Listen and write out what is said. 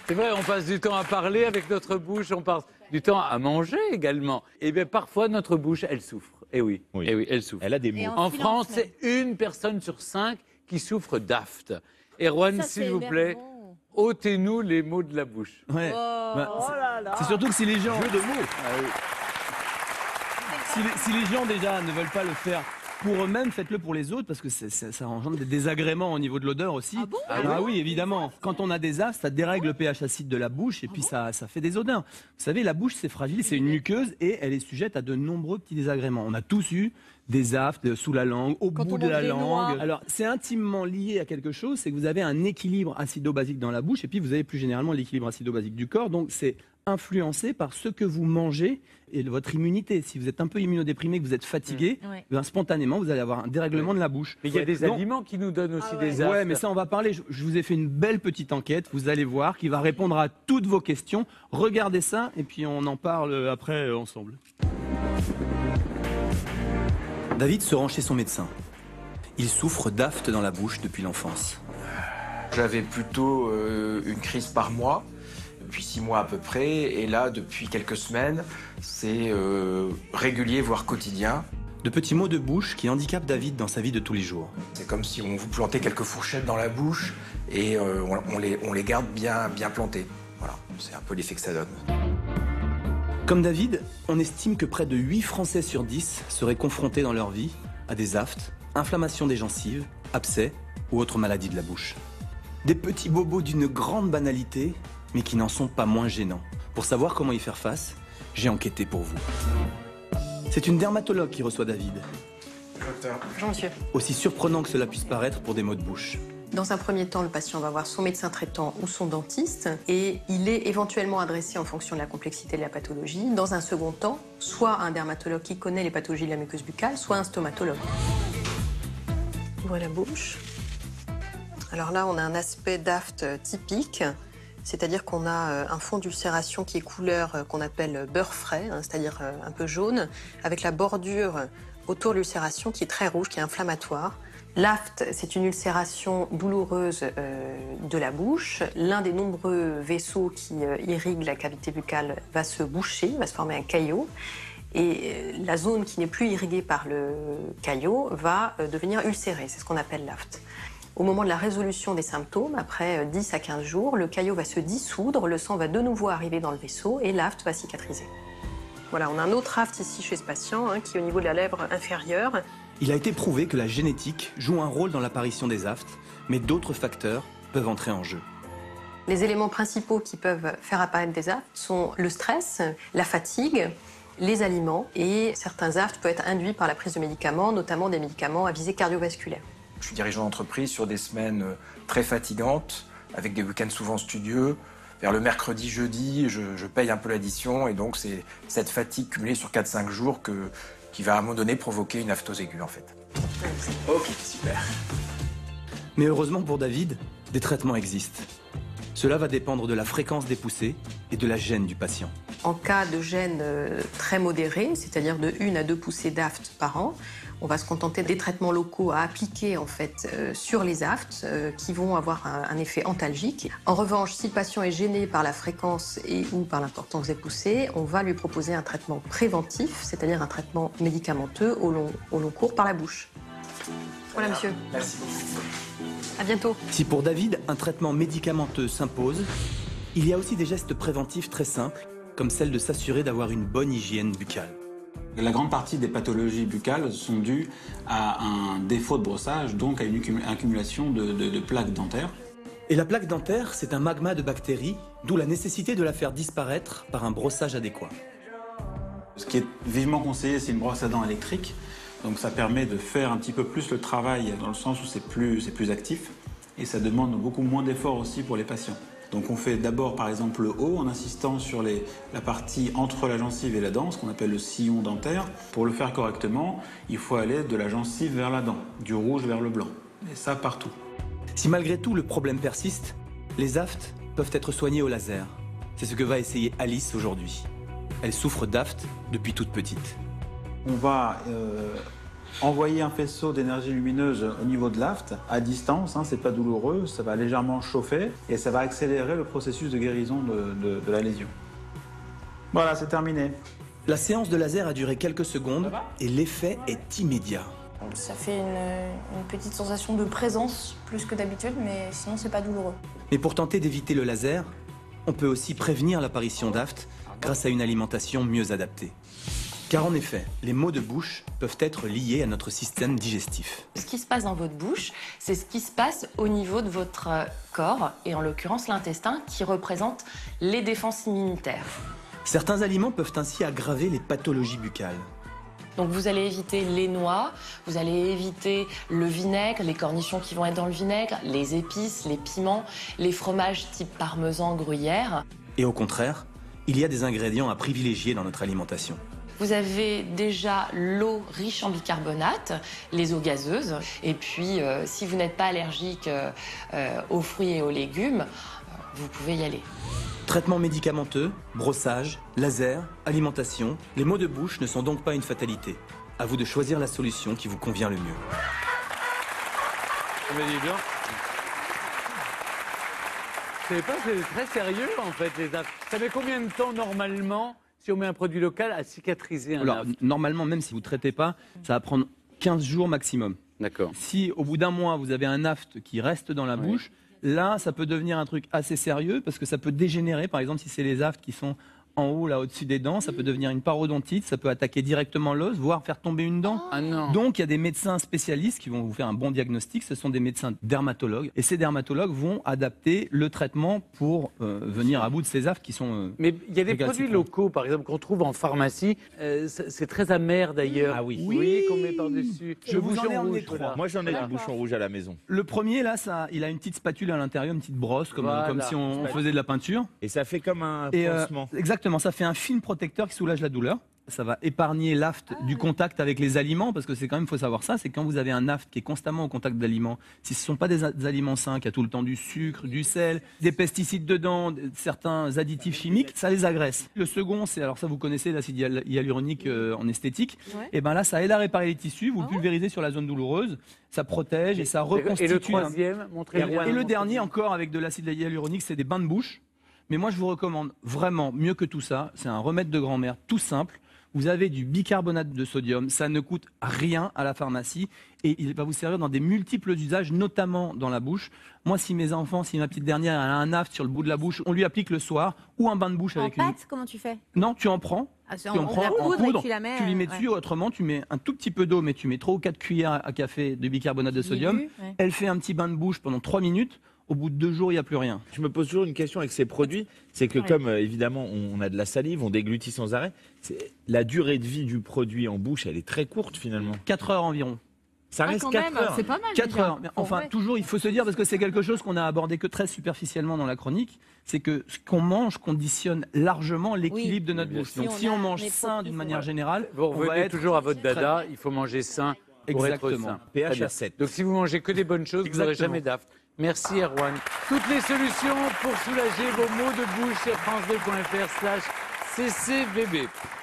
C'est vrai, on passe du temps à parler avec notre bouche, on passe du temps à manger également. Et bien parfois, notre bouche, elle souffre. Eh oui, Oui. eh oui, elle souffre. Elle a des mots. En France, c'est une personne sur 5 qui souffre d'aphte. Erwan, s'il vous plaît, ôtez-nous les mots de la bouche. Ouais. C'est surtout que si les gens... Jeu de mots. Si les gens déjà ne veulent pas le faire pour eux-mêmes, faites-le pour les autres, parce que ça engendre des désagréments au niveau de l'odeur aussi. Ah bon Oui, évidemment. Quand on a des aftes, ça dérègle le pH acide de la bouche et puis ça fait des odeurs. Vous savez, la bouche, c'est fragile, c'est une muqueuse et elle est sujette à de nombreux petits désagréments. On a tous eu des aftes sous la langue, au bout de la langue. Alors, c'est intimement lié à quelque chose, c'est que vous avez un équilibre acido-basique dans la bouche et puis vous avez plus généralement l'équilibre acido-basique du corps. Donc, c'est influencé par ce que vous mangez et votre immunité. Si vous êtes un peu immunodéprimé, que vous êtes fatigué, ben, spontanément, vous allez avoir un dérèglement de la bouche. Mais il y a des aliments qui nous donnent aussi des aftes. Ouais, mais ça, on va parler. Je vous ai fait une belle petite enquête, vous allez voir, qui va répondre à toutes vos questions. Regardez ça, et puis on en parle après ensemble. David se rend chez son médecin. Il souffre d'aftes dans la bouche depuis l'enfance. J'avais plutôt une crise par mois, depuis 6 mois à peu près, et là, depuis quelques semaines, c'est régulier, voire quotidien. De petits maux de bouche qui handicapent David dans sa vie de tous les jours. C'est comme si on vous plantait quelques fourchettes dans la bouche et on les garde bien plantées. Voilà, c'est un peu l'effet que ça donne. Comme David, on estime que près de 8 Français sur 10 seraient confrontés dans leur vie à des aftes, inflammations des gencives, abcès ou autres maladies de la bouche. Des petits bobos d'une grande banalité, mais qui n'en sont pas moins gênants. Pour savoir comment y faire face, j'ai enquêté pour vous. C'est une dermatologue qui reçoit David. Bonjour monsieur. Aussi surprenant que cela puisse paraître pour des maux de bouche. Dans un premier temps, le patient va voir son médecin traitant ou son dentiste et il est éventuellement adressé en fonction de la complexité de la pathologie. Dans un second temps, soit un dermatologue qui connaît les pathologies de la muqueuse buccale, soit un stomatologue. Ouvrez la bouche. Alors là, on a un aspect d'aphte typique, c'est-à-dire qu'on a un fond d'ulcération qui est couleur qu'on appelle beurre frais, c'est-à-dire un peu jaune, avec la bordure autour de l'ulcération qui est très rouge, qui est inflammatoire. L'aphte, c'est une ulcération douloureuse de la bouche. L'un des nombreux vaisseaux qui irriguent la cavité buccale va se boucher, va se former un caillot. Et la zone qui n'est plus irriguée par le caillot va devenir ulcérée. C'est ce qu'on appelle l'aphte. Au moment de la résolution des symptômes, après 10 à 15 jours, le caillot va se dissoudre, le sang va de nouveau arriver dans le vaisseau et l'aphte va cicatriser. Voilà, on a un autre aphte ici chez ce patient, qui est au niveau de la lèvre inférieure. Il a été prouvé que la génétique joue un rôle dans l'apparition des aftes, mais d'autres facteurs peuvent entrer en jeu. Les éléments principaux qui peuvent faire apparaître des aftes sont le stress, la fatigue, les aliments et certains aftes peuvent être induits par la prise de médicaments, notamment des médicaments à visée cardiovasculaire. Je suis dirigeant d'entreprise sur des semaines très fatigantes, avec des week-ends souvent studieux. Vers le mercredi, jeudi, je paye un peu l'addition et donc c'est cette fatigue cumulée sur 4-5 jours qui va à un moment donné provoquer une aphthose aiguë en fait. Ok, super. Mais heureusement pour David, des traitements existent. Cela va dépendre de la fréquence des poussées et de la gêne du patient. En cas de gêne très modérée, c'est-à-dire de 1 à 2 poussées d'aphte par an, on va se contenter des traitements locaux à appliquer en fait sur les aftes qui vont avoir un effet antalgique. En revanche, si le patient est gêné par la fréquence et ou par l'importance des poussées, on va lui proposer un traitement préventif, c'est-à-dire un traitement médicamenteux au long cours par la bouche. Voilà monsieur. Merci beaucoup. À bientôt. Si pour David, un traitement médicamenteux s'impose, il y a aussi des gestes préventifs très simples, comme celle de s'assurer d'avoir une bonne hygiène buccale. La grande partie des pathologies buccales sont dues à un défaut de brossage, donc à une accumulation de plaques dentaires. Et la plaque dentaire, c'est un magma de bactéries, d'où la nécessité de la faire disparaître par un brossage adéquat. Ce qui est vivement conseillé, c'est une brosse à dents électrique. Donc ça permet de faire un petit peu plus le travail dans le sens où c'est plus actif et ça demande beaucoup moins d'efforts aussi pour les patients. Donc on fait d'abord par exemple le haut en insistant sur la partie entre la gencive et la dent, ce qu'on appelle le sillon dentaire. Pour le faire correctement, il faut aller de la gencive vers la dent, du rouge vers le blanc, et ça partout. Si malgré tout le problème persiste, les aftes peuvent être soignés au laser. C'est ce que va essayer Alice aujourd'hui. Elle souffre d'aftes depuis toute petite. On va envoyer un faisceau d'énergie lumineuse au niveau de l'aft, à distance, hein, c'est pas douloureux, ça va légèrement chauffer et ça va accélérer le processus de guérison de la lésion. Voilà, c'est terminé. La séance de laser a duré quelques secondes et l'effet est immédiat. Ça fait une petite sensation de présence plus que d'habitude, mais sinon c'est pas douloureux. Mais pour tenter d'éviter le laser, on peut aussi prévenir l'apparition d'aftes grâce à une alimentation mieux adaptée. Car en effet, les maux de bouche peuvent être liés à notre système digestif. Ce qui se passe dans votre bouche, c'est ce qui se passe au niveau de votre corps, et en l'occurrence l'intestin, qui représente les défenses immunitaires. Certains aliments peuvent ainsi aggraver les pathologies buccales. Donc vous allez éviter les noix, vous allez éviter le vinaigre, les cornichons qui vont être dans le vinaigre, les épices, les piments, les fromages type parmesan, gruyère. Et au contraire, il y a des ingrédients à privilégier dans notre alimentation. Vous avez déjà l'eau riche en bicarbonate, les eaux gazeuses, et puis si vous n'êtes pas allergique aux fruits et aux légumes, vous pouvez y aller. Traitement médicamenteux, brossage, laser, alimentation, les maux de bouche ne sont donc pas une fatalité. À vous de choisir la solution qui vous convient le mieux. Mais dis donc. Je savais pas, c'est très sérieux en fait les aftes. Ça met combien de temps normalement, si on met un produit local, à cicatriser un Alors, afte? normalement, même si vous ne traitez pas, ça va prendre 15 jours maximum. D'accord. Si au bout d'un mois, vous avez un aft qui reste dans la bouche, là, ça peut devenir un truc assez sérieux parce que ça peut dégénérer. Par exemple, si c'est les aftes qui sont en haut, là, au-dessus des dents, ça peut devenir une parodontite, ça peut attaquer directement l'os, voire faire tomber une dent. Ah non. Donc, il y a des médecins spécialistes qui vont vous faire un bon diagnostic. Ce sont des médecins dermatologues. Et ces dermatologues vont adapter le traitement pour venir à bout de ces aftes qui sont... Mais il y a des récalcitrants. produits locaux, par exemple, qu'on trouve en pharmacie. C'est très amer d'ailleurs. Ah oui. Oui, qu'on met par-dessus. Je vous en ai emmené rouge, trois. voilà. Moi, j'en ai du bouchon rouge à la maison. Le premier, là, il a une petite spatule à l'intérieur, une petite brosse, comme Voilà. si on faisait de la peinture. Et ça fait comme un Et pansement. exactement, ça fait un film protecteur qui soulage la douleur. Ça va épargner l'aft du contact avec les aliments, parce que c'est quand même, il faut savoir ça, c'est quand vous avez un aft qui est constamment au contact d'aliments, si ce ne sont pas des aliments sains, qui a tout le temps du sucre, du sel, des pesticides dedans, certains additifs chimiques, ça les agresse. Le second, c'est, alors ça vous connaissez l'acide hyaluronique en esthétique, et ben là ça aide à réparer les tissus, vous le pulvérisez sur la zone douloureuse, ça protège et ça reconstitue. Et le troisième, montrez-le. Et le dernier encore avec de l'acide hyaluronique, c'est des bains de bouche. Mais moi, je vous recommande vraiment, mieux que tout ça, c'est un remède de grand-mère tout simple. Vous avez du bicarbonate de sodium, ça ne coûte rien à la pharmacie et il va vous servir dans des multiples usages, notamment dans la bouche. Moi, si mes enfants, si ma petite dernière elle a un aft sur le bout de la bouche, on lui applique le soir ou un bain de bouche En avec pâte, comment tu fais? Non, tu en prends. Tu Tu en prends en poudre, tu la mets, tu lui mets dessus, autrement tu mets un tout petit peu d'eau, mais tu mets 3 ou 4 cuillères à café de bicarbonate de sodium. Ouais. Elle fait un petit bain de bouche pendant 3 minutes. Au bout de 2 jours, il n'y a plus rien. Je me pose toujours une question avec ces produits, c'est que comme évidemment on a de la salive, on déglutit sans arrêt, la durée de vie du produit en bouche, elle est très courte finalement. 4 heures environ. Ça reste quand 4 même, heures. c'est pas mal. 4 déjà. heures. Mais enfin, Ouais. toujours, il faut se dire, parce que c'est quelque chose qu'on a abordé que très superficiellement dans la chronique, c'est que ce qu'on mange conditionne largement l'équilibre de notre bien bouche. sûr. Donc, si on mange sain d'une manière générale, Vous on va revenez être toujours à votre dada, il faut manger sain pour être Exactement. sain. pH Très bien. à 7. Donc si vous mangez que des bonnes choses, vous n'aurez Exactement. jamais d'aft. Merci Erwan. Toutes les solutions pour soulager vos maux de bouche sur france2.fr/ccbb.